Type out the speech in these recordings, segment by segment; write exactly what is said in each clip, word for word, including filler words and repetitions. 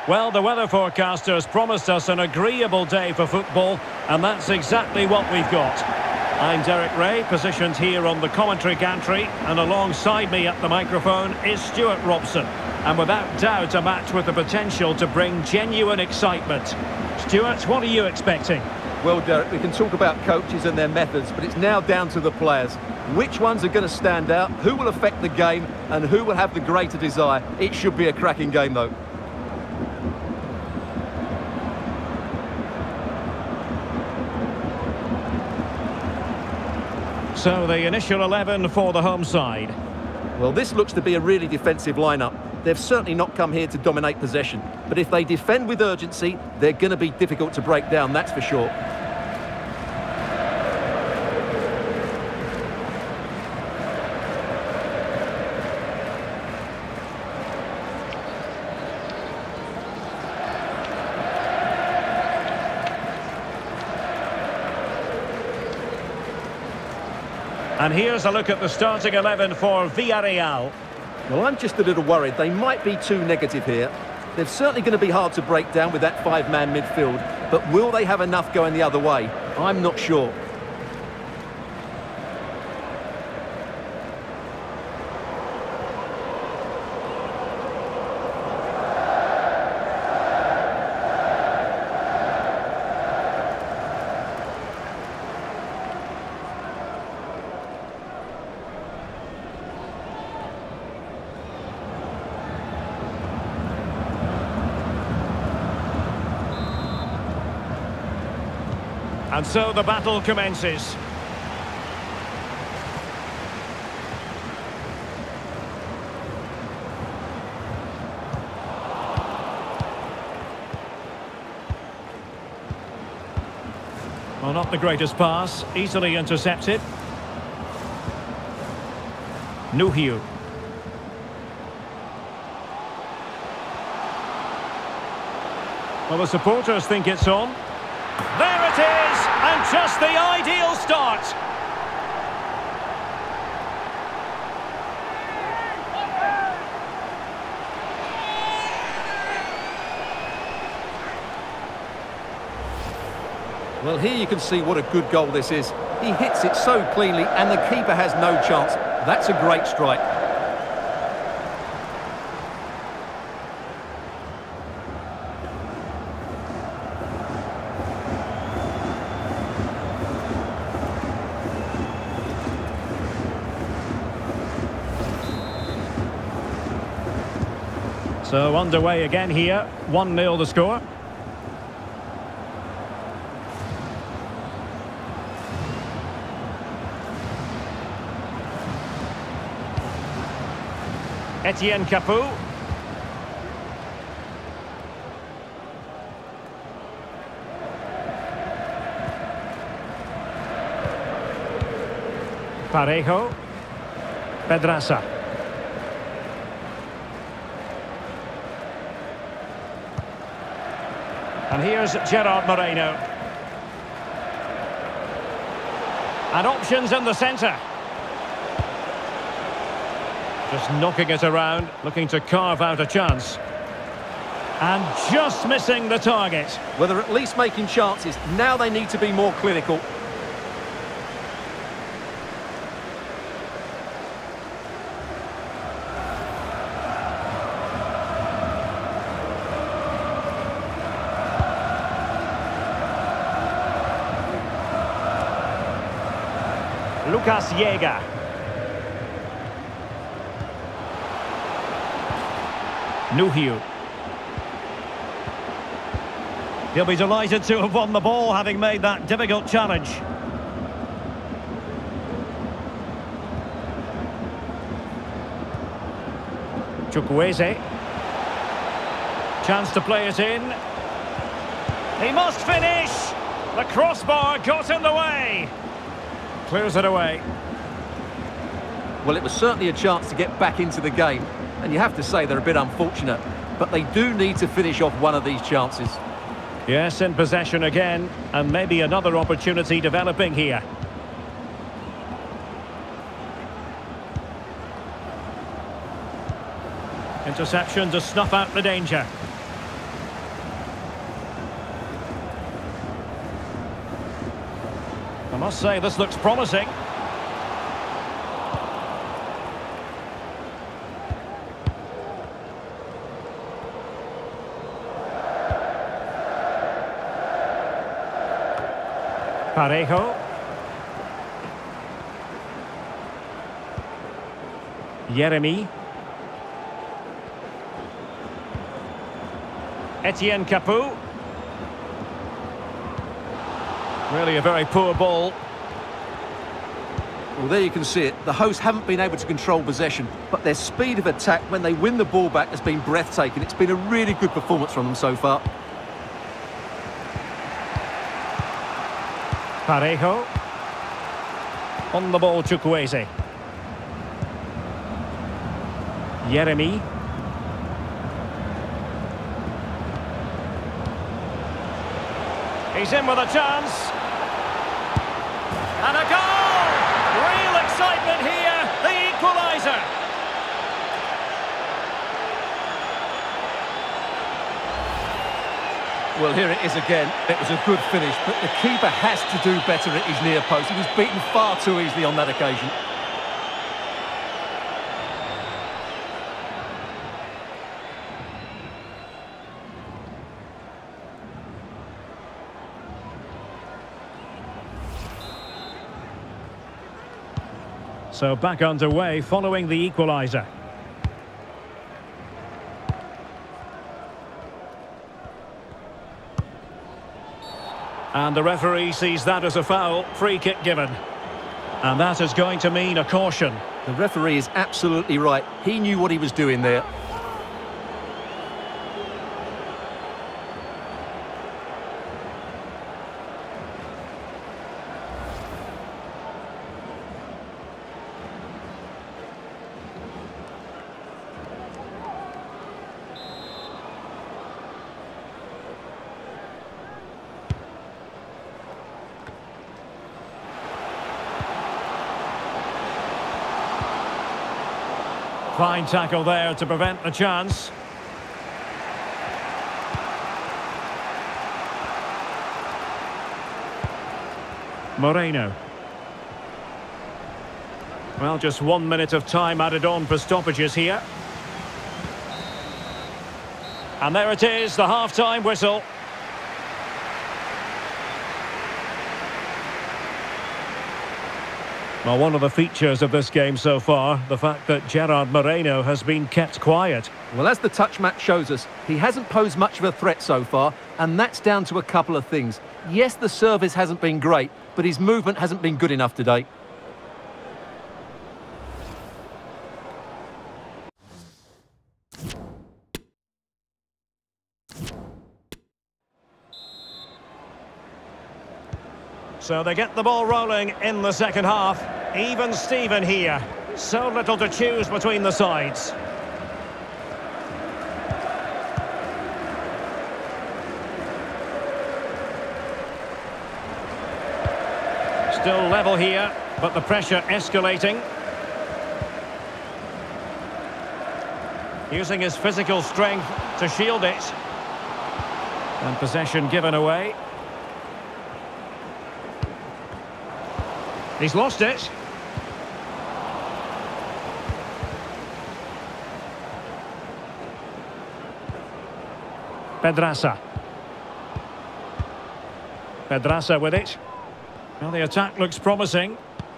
Well, the weather forecasters promised us an agreeable day for football, and that's exactly what we've got. I'm Derek Ray, positioned here on the commentary gantry, and alongside me at the microphone is Stuart Robson. And without doubt, a match with the potential to bring genuine excitement. Stuart, what are you expecting? Well, Derek, we can talk about coaches and their methods, but it's now down to the players. Which ones are going to stand out, who will affect the game, and who will have the greater desire? It should be a cracking game, though. So the initial eleven for the home side. Well, this looks to be a really defensive lineup. They've certainly not come here to dominate possession. But if they defend with urgency, they're going to be difficult to break down, that's for sure. And here's a look at the starting eleven for Villarreal. Well, I'm just a little worried. They might be too negative here. They're certainly going to be hard to break down with that five-man midfield. But will they have enough going the other way? I'm not sure. And so the battle commences. Well, not the greatest pass, easily intercepted. Nuhiu. Well, the supporters think it's on. There it is, and just the ideal start. Well, here you can see what a good goal this is. He hits it so cleanly, and the keeper has no chance. That's a great strike. So underway again here, one nil the score. Etienne Capoue. Parejo. Pedraza. And here's Gerard Moreno. And options in the centre. Just knocking it around, looking to carve out a chance. And just missing the target. Well, they're at least making chances. Now they need to be more clinical. Lucas Jäger. Nuhiu. He'll be delighted to have won the ball, having made that difficult challenge. Chukwueze. Chance to play it in. He must finish! The crossbar got in the way. Clears it away. Well, it was certainly a chance to get back into the game. And you have to say they're a bit unfortunate. But they do need to finish off one of these chances. Yes, in possession again. And maybe another opportunity developing here. Interception to snuff out the danger. I must say, this looks promising. Parejo. Yeremy. Etienne Capoue. Really a very poor ball. Well, there you can see it. The hosts haven't been able to control possession, but their speed of attack when they win the ball back has been breathtaking. It's been a really good performance from them so far. Parejo. On the ball, Chukwueze. Yeremy. He's in with a chance. And a goal! Real excitement here, the equaliser. Well, here it is again. It was a good finish, but the keeper has to do better at his near post. He was beaten far too easily on that occasion. So back underway following the equaliser. And the referee sees that as a foul, free kick given. And that is going to mean a caution. The referee is absolutely right. He knew what he was doing there. Fine tackle there to prevent the chance. Moreno. Well, just one minute of time added on for stoppages here. And there it is, the half-time whistle. Well, one of the features of this game so far, the fact that Gerard Moreno has been kept quiet. Well, as the touch match shows us, he hasn't posed much of a threat so far, and that's down to a couple of things. Yes, the service hasn't been great, but his movement hasn't been good enough today. So they get the ball rolling in the second half. Even Steven here. So little to choose between the sides. Still level here, but the pressure escalating. Using his physical strength to shield it. And possession given away. He's lost it. Pedraza. Pedraza with it. Well, the attack looks promising.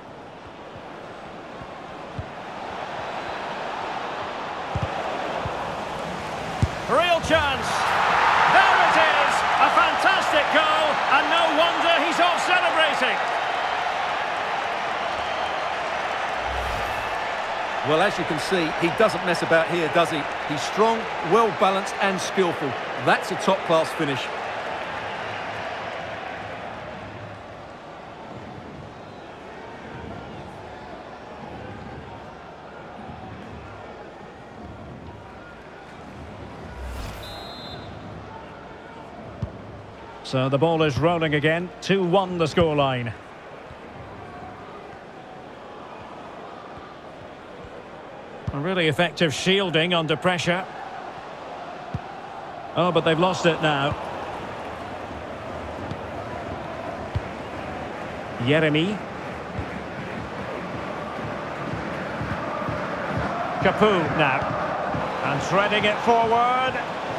Real chance. There it is. A fantastic goal. And no wonder he's off celebrating. Well, as you can see, he doesn't mess about here, does he? He's strong, well-balanced and skillful. That's a top-class finish. So the ball is rolling again. two one the scoreline. A really effective shielding under pressure. Oh, but they've lost it now. Yeremy. Capoue now. And threading it forward.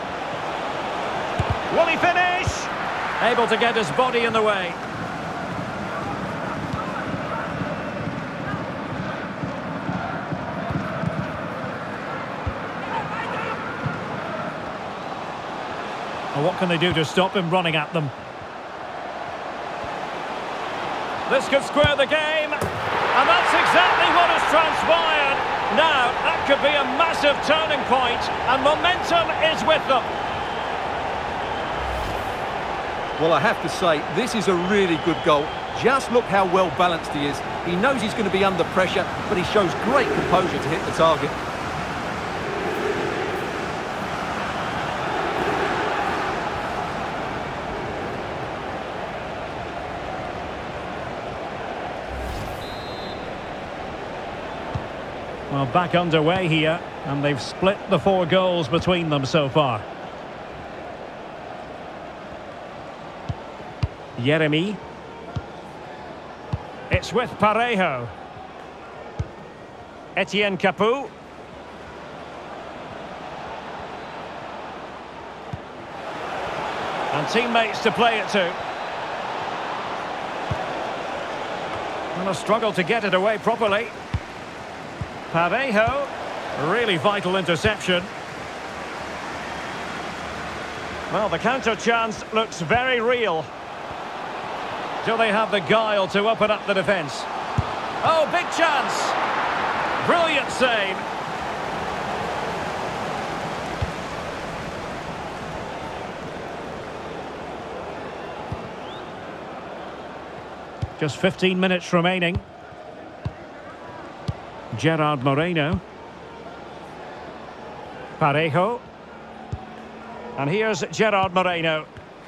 Will he finish? Able to get his body in the way. Well, what can they do to stop him running at them? This could square the game. And that's exactly what has transpired. Now, that could be a massive turning point, and momentum is with them. Well, I have to say, this is a really good goal. Just look how well balanced he is. He knows he's going to be under pressure, but he shows great composure to hit the target. Well, back underway here, and they've split the four goals between them so far. Yeremy. It's with Parejo. Etienne Capoue. And teammates to play it to. And a struggle to get it away properly. Parejo, really vital interception. Well, the counter chance looks very real. Do they have the guile to open up the defence? Oh, big chance! Brilliant save. Just fifteen minutes remaining. Gerard Moreno. Parejo. And here's Gerard Moreno.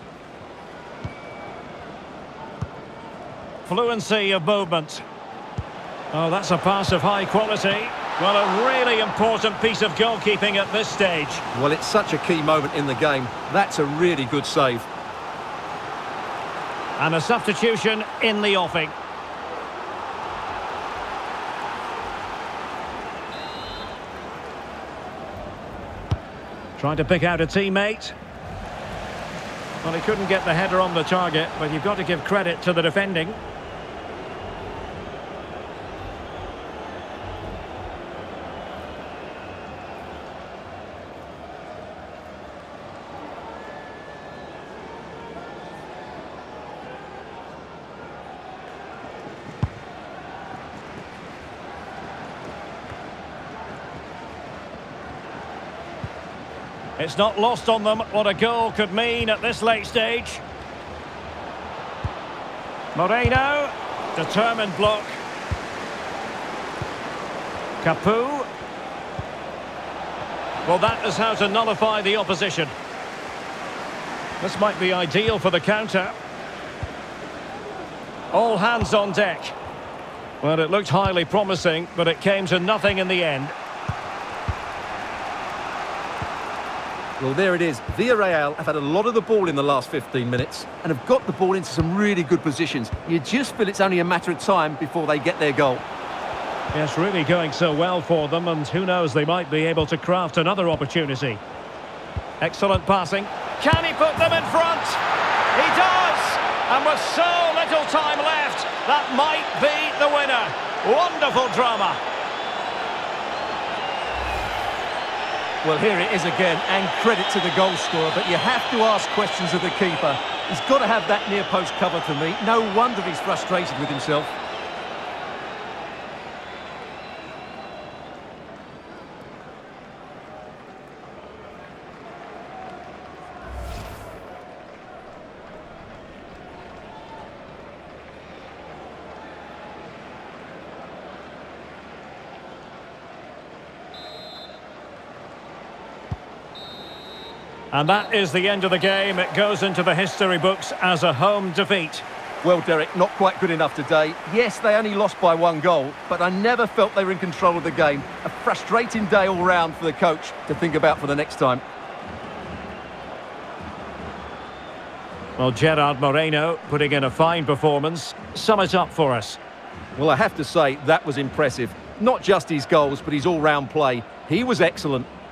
Fluency of movement. Oh, that's a pass of high quality. Well, a really important piece of goalkeeping at this stage. Well, it's such a key moment in the game. That's a really good save. And a substitution in the offing. Trying to pick out a teammate. Well, he couldn't get the header on the target, but you've got to give credit to the defending. It's not lost on them what a goal could mean at this late stage. Moreno, determined block. Capoue. Well, that is how to nullify the opposition. This might be ideal for the counter. All hands on deck. Well, it looked highly promising, but it came to nothing in the end. Well, there it is. Villarreal have had a lot of the ball in the last fifteen minutes and have got the ball into some really good positions. You just feel it's only a matter of time before they get their goal. Yes, really going so well for them, and who knows, they might be able to craft another opportunity. Excellent passing. Can he put them in front? He does! And with so little time left, that might be the winner. Wonderful drama. Well, here it is again, and credit to the goal scorer, but you have to ask questions of the keeper. He's got to have that near post covered for me. No wonder he's frustrated with himself. And that is the end of the game. It goes into the history books as a home defeat. Well, Derek, not quite good enough today. Yes, they only lost by one goal, but I never felt they were in control of the game. A frustrating day all round for the coach to think about for the next time. Well, Gerard Moreno putting in a fine performance. Sum it up for us. Well, I have to say, that was impressive. Not just his goals, but his all-round play. He was excellent.